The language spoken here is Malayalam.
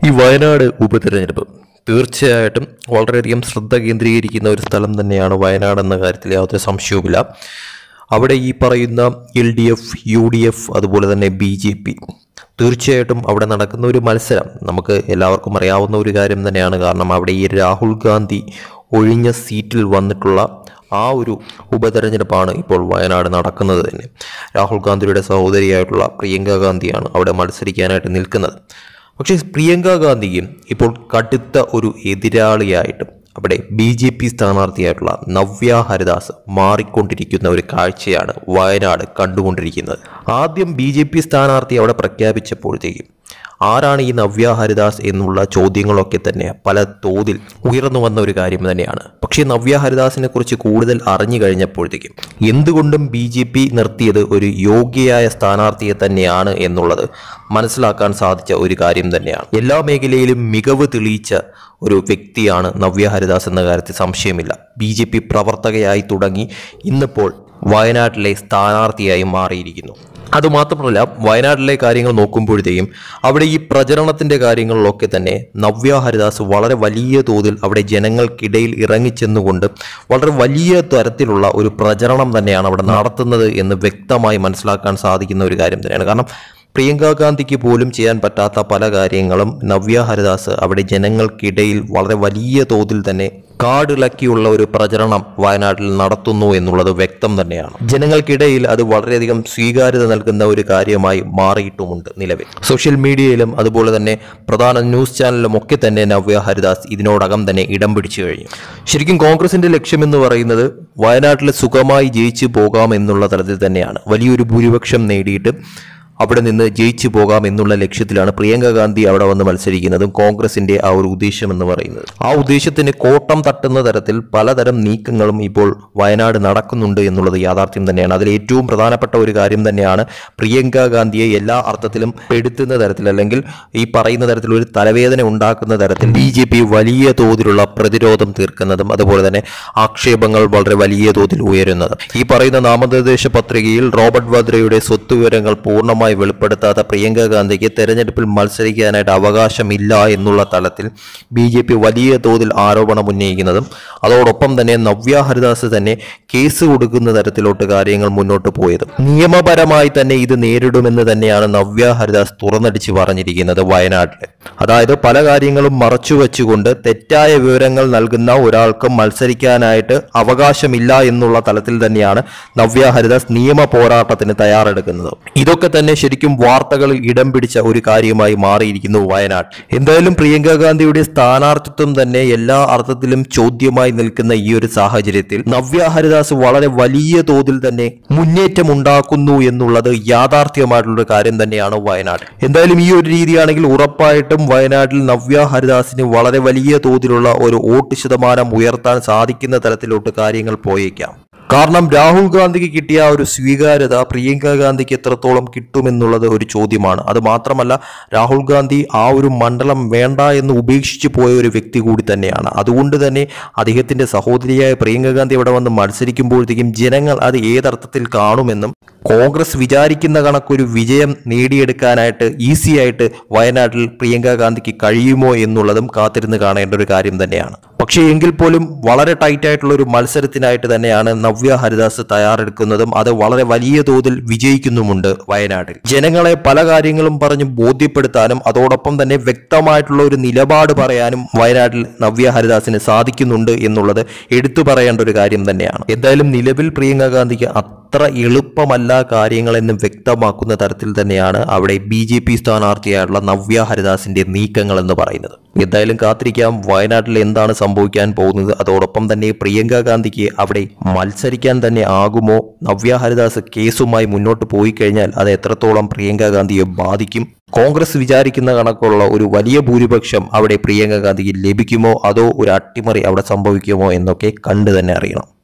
ഈ വയനാട് ഉപതെരഞ്ഞെടുപ്പ് തീർച്ചയായിട്ടും വളരെയധികം ശ്രദ്ധ കേന്ദ്രീകരിക്കുന്ന ഒരു സ്ഥലം തന്നെയാണ് വയനാട് എന്ന കാര്യത്തിൽ യാതൊരു സംശയവുമില്ല. അവിടെ ഈ പറയുന്ന LDF, UDF അതുപോലെ തന്നെ BJP തീർച്ചയായിട്ടും അവിടെ നടക്കുന്ന ഒരു മത്സരം നമുക്ക് എല്ലാവർക്കും അറിയാവുന്ന ഒരു കാര്യം തന്നെയാണ്. കാരണം അവിടെ ഈ രാഹുൽ ഗാന്ധി ഒഴിഞ്ഞ സീറ്റിൽ വന്നിട്ടുള്ള ആ ഒരു ഉപതെരഞ്ഞെടുപ്പാണ് ഇപ്പോൾ വയനാട് നടക്കുന്നത് തന്നെ. രാഹുൽ ഗാന്ധിയുടെ സഹോദരിയായിട്ടുള്ള പ്രിയങ്ക ഗാന്ധിയാണ് അവിടെ മത്സരിക്കാനായിട്ട് നിൽക്കുന്നത്. പക്ഷേ പ്രിയങ്ക ഗാന്ധിയും ഇപ്പോൾ കടുത്ത ഒരു എതിരാളിയായിട്ടും അവിടെ BJP സ്ഥാനാർത്ഥിയായിട്ടുള്ള നവ്യ ഹരിദാസ് മാറിക്കൊണ്ടിരിക്കുന്ന ഒരു കാഴ്ചയാണ് വയനാട് കണ്ടുകൊണ്ടിരിക്കുന്നത്. ആദ്യം BJP സ്ഥാനാർത്ഥി അവിടെ പ്രഖ്യാപിച്ചപ്പോഴത്തേക്കും ആരാണ് ഈ നവ്യ ഹരിദാസ് എന്നുള്ള ചോദ്യങ്ങളൊക്കെ തന്നെ പല തോതിൽ ഉയർന്നു വന്ന ഒരു കാര്യം തന്നെയാണ്. പക്ഷേ നവ്യ ഹരിദാസിനെ കുറിച്ച് കൂടുതൽ അറിഞ്ഞു കഴിഞ്ഞപ്പോഴത്തേക്കും എന്തുകൊണ്ടും BJP നിർത്തിയത് ഒരു യോഗ്യയായ സ്ഥാനാർത്ഥിയെ തന്നെയാണ് എന്നുള്ളത് മനസ്സിലാക്കാൻ സാധിച്ച ഒരു കാര്യം തന്നെയാണ്. എല്ലാ മേഖലയിലും മികവ് തെളിയിച്ച ഒരു വ്യക്തിയാണ് നവ്യ ഹരിദാസ് എന്ന കാര്യത്തിൽ സംശയമില്ല. BJP പ്രവർത്തകയായി തുടങ്ങി ഇന്നിപ്പോൾ വയനാട്ടിലെ സ്ഥാനാർത്ഥിയായി മാറിയിരിക്കുന്നു. അതുമാത്രമല്ല, വയനാട്ടിലെ കാര്യങ്ങൾ നോക്കുമ്പോഴത്തേക്കും അവിടെ ഈ പ്രചരണത്തിൻ്റെ കാര്യങ്ങളിലൊക്കെ തന്നെ നവ്യ ഹരിദാസ് വളരെ വലിയ തോതിൽ അവിടെ ജനങ്ങൾക്കിടയിൽ ഇറങ്ങിച്ചെന്നുകൊണ്ട് വളരെ വലിയ തരത്തിലുള്ള ഒരു പ്രചരണം തന്നെയാണ് അവിടെ നടത്തുന്നത് എന്ന് വ്യക്തമായി മനസ്സിലാക്കാൻ സാധിക്കുന്ന ഒരു കാര്യം തന്നെയാണ്. കാരണം പ്രിയങ്ക ഗാന്ധിക്ക് പോലും ചെയ്യാൻ പറ്റാത്ത പല കാര്യങ്ങളും നവ്യ ഹരിദാസ് അവിടെ ജനങ്ങൾക്കിടയിൽ വളരെ വലിയ തോതിൽ തന്നെ കാടിളക്കിയുള്ള ഒരു പ്രചരണം വയനാട്ടിൽ നടത്തുന്നു എന്നുള്ളത് വ്യക്തം തന്നെയാണ്. ജനങ്ങൾക്കിടയിൽ അത് വളരെയധികം സ്വീകാര്യത നൽകുന്ന ഒരു കാര്യമായി മാറിയിട്ടുമുണ്ട് നിലവിൽ. സോഷ്യൽ മീഡിയയിലും അതുപോലെ തന്നെ പ്രധാന ന്യൂസ് ചാനലിലും ഒക്കെ തന്നെ നവ്യ ഹരിദാസ് ഇതിനോടകം തന്നെ ഇടം പിടിച്ചു കഴിഞ്ഞു. ശരിക്കും കോൺഗ്രസിന്റെ ലക്ഷ്യമെന്ന് പറയുന്നത് വയനാട്ടിൽ സുഖമായി ജയിച്ചു പോകാം എന്നുള്ള തലത്തിൽ തന്നെയാണ്. വലിയൊരു ഭൂരിപക്ഷം നേടിയിട്ട് അവിടെ നിന്ന് ജയിച്ചു പോകാം എന്നുള്ള ലക്ഷ്യത്തിലാണ് പ്രിയങ്ക ഗാന്ധി അവിടെ വന്ന് മത്സരിക്കുന്നതും കോൺഗ്രസിന്റെ ആ ഒരു ഉദ്ദേശം എന്ന് പറയുന്നത്. ആ ഉദ്ദേശത്തിന് കോട്ടം തട്ടുന്ന തരത്തിൽ പലതരം നീക്കങ്ങളും ഇപ്പോൾ വയനാട് നടക്കുന്നുണ്ട് എന്നുള്ളത് യാഥാർത്ഥ്യം തന്നെയാണ്. അതിൽ ഏറ്റവും പ്രധാനപ്പെട്ട ഒരു കാര്യം തന്നെയാണ് പ്രിയങ്ക ഗാന്ധിയെ എല്ലാ അർത്ഥത്തിലും പെടുത്തുന്ന തരത്തിൽ അല്ലെങ്കിൽ ഈ പറയുന്ന തരത്തിൽ ഒരു തലവേദന ഉണ്ടാക്കുന്ന തരത്തിൽ BJP വലിയ തോതിലുള്ള പ്രതിരോധം തീർക്കുന്നതും അതുപോലെ തന്നെ ആക്ഷേപങ്ങൾ വളരെ വലിയ തോതിൽ ഉയരുന്നതും. ഈ പറയുന്ന നാമനിർദ്ദേശ പത്രികയിൽ റോബർട്ട് വദ്രയുടെ സ്വത്തുവിവരങ്ങൾ പൂർണ്ണമായി വെളിപ്പെടുത്താത്ത പ്രിയങ്ക ഗാന്ധിക്ക് തെരഞ്ഞെടുപ്പിൽ മത്സരിക്കാനായിട്ട് അവകാശമില്ല എന്നുള്ള തലത്തിൽ BJP വലിയ തോതിൽ ആരോപണം ഉന്നയിക്കുന്നതും അതോടൊപ്പം തന്നെ നവ്യ ഹരിദാസ് തന്നെ കേസ് കൊടുക്കുന്ന തരത്തിലോട്ട് കാര്യങ്ങൾ മുന്നോട്ട് പോയതും നിയമപരമായി തന്നെ ഇത് നേരിടുമെന്ന് തന്നെയാണ് നവ്യ ഹരിദാസ് തുറന്നടിച്ച് പറഞ്ഞിരിക്കുന്നത് വയനാട്ടിൽ. അതായത് പല കാര്യങ്ങളും മറച്ചുവെച്ചുകൊണ്ട് തെറ്റായ വിവരങ്ങൾ നൽകുന്ന ഒരാൾക്ക് മത്സരിക്കാനായിട്ട് അവകാശമില്ല എന്നുള്ള തലത്തിൽ തന്നെയാണ് നവ്യ ഹരിദാസ് നിയമ പോരാട്ടത്തിന് തയ്യാറെടുക്കുന്നത്. ഇതൊക്കെ തന്നെ ശരിക്കും വാർത്തകളിൽ ഇടം പിടിച്ച ഒരു കാര്യമായി മാറിയിരിക്കുന്നു വയനാട്. എന്തായാലും പ്രിയങ്ക ഗാന്ധിയുടെ സ്ഥാനാർത്ഥിത്വം തന്നെ എല്ലാ അർത്ഥത്തിലും ചോദ്യമായി നിൽക്കുന്ന ഈ ഒരു സാഹചര്യത്തിൽ നവ്യ ഹരിദാസ് വളരെ വലിയ തോതിൽ തന്നെ മുന്നേറ്റം ഉണ്ടാക്കുന്നു എന്നുള്ളത് യാഥാർത്ഥ്യമായിട്ടുള്ള കാര്യം തന്നെയാണ് വയനാട്. എന്തായാലും ഈ ഒരു രീതിയാണെങ്കിൽ ഉറപ്പായിട്ടും വയനാട്ടിൽ നവ്യ ഹരിദാസിന് വളരെ വലിയ തോതിലുള്ള ഒരു വോട്ട് ശതമാനം ഉയർത്താൻ സാധിക്കുന്ന തരത്തിലോട്ട് കാര്യങ്ങൾ പോയേക്കാം. കാരണം രാഹുൽ ഗാന്ധിക്ക് കിട്ടിയ ഒരു സ്വീകാര്യത പ്രിയങ്ക ഗാന്ധിക്ക് എത്രത്തോളം കിട്ടുമെന്നുള്ളത് ഒരു ചോദ്യമാണ്. അത് മാത്രമല്ല, രാഹുൽ ഗാന്ധി ആ ഒരു മണ്ഡലം വേണ്ട എന്ന് ഉപേക്ഷിച്ചു പോയ ഒരു വ്യക്തി കൂടി തന്നെയാണ്. അതുകൊണ്ട് തന്നെ അദ്ദേഹത്തിന്റെ സഹോദരിയായ പ്രിയങ്ക ഗാന്ധി ഇവിടെ വന്ന് മത്സരിക്കുമ്പോഴത്തേക്കും ജനങ്ങൾ അത് ഏതർത്ഥത്തിൽ കാണുമെന്നും കോൺഗ്രസ് വിചാരിക്കുന്ന കണക്കൊരു വിജയം നേടിയെടുക്കാനായിട്ട് ഈസിയായിട്ട് വയനാട്ടിൽ പ്രിയങ്ക ഗാന്ധിക്ക് കഴിയുമോ എന്നുള്ളതും കാത്തിരുന്ന് കാണേണ്ട ഒരു കാര്യം തന്നെയാണ്. പക്ഷേ എങ്കിൽ പോലും വളരെ ടൈറ്റ് ആയിട്ടുള്ള ഒരു മത്സരത്തിനായിട്ട് തന്നെയാണ് നവ്യ ഹരിദാസ് തയ്യാറെടുക്കുന്നതും അത് വളരെ വലിയ തോതിൽ വിജയിക്കുന്നുമുണ്ട് വയനാട്ടിൽ. ജനങ്ങളെ പല കാര്യങ്ങളും പറഞ്ഞ് ബോധ്യപ്പെടുത്താനും അതോടൊപ്പം തന്നെ വ്യക്തമായിട്ടുള്ള ഒരു നിലപാട് പറയാനും വയനാട്ടിൽ നവ്യ ഹരിദാസിന് സാധിക്കുന്നുണ്ട് എന്നുള്ളത് എടുത്തു പറയേണ്ട ഒരു കാര്യം തന്നെയാണ്. എന്തായാലും നിലവിൽ പ്രിയങ്ക ഗാന്ധിക്ക് അത്ര എളുപ്പമല്ല കാര്യങ്ങളെന്ന് വ്യക്തമാക്കുന്ന തരത്തിൽ തന്നെയാണ് അവിടെ BJP സ്ഥാനാർത്ഥിയായിട്ടുള്ള നവ്യ ഹരിദാസിന്റെ നീക്കങ്ങൾ എന്ന് പറയുന്നത്. എന്തായാലും കാത്തിരിക്കാം വയനാട്ടിൽ എന്താണ് സംഭവിക്കാൻ പോകുന്നത്. അതോടൊപ്പം തന്നെ പ്രിയങ്ക ഗാന്ധിക്ക് അവിടെ മത്സരിക്കാൻ തന്നെ ആകുമോ? നവ്യ ഹരിദാസ് കേസുമായി മുന്നോട്ട് പോയി കഴിഞ്ഞാൽ അത് എത്രത്തോളം പ്രിയങ്ക ഗാന്ധിയെ ബാധിക്കും? കോൺഗ്രസ് വിചാരിക്കുന്ന കണക്കുള്ള ഒരു വലിയ ഭൂരിപക്ഷം അവിടെ പ്രിയങ്ക ഗാന്ധിക്ക് ലഭിക്കുമോ അതോ ഒരു അട്ടിമറി അവിടെ സംഭവിക്കുമോ എന്നൊക്കെ കണ്ടു തന്നെ അറിയണം.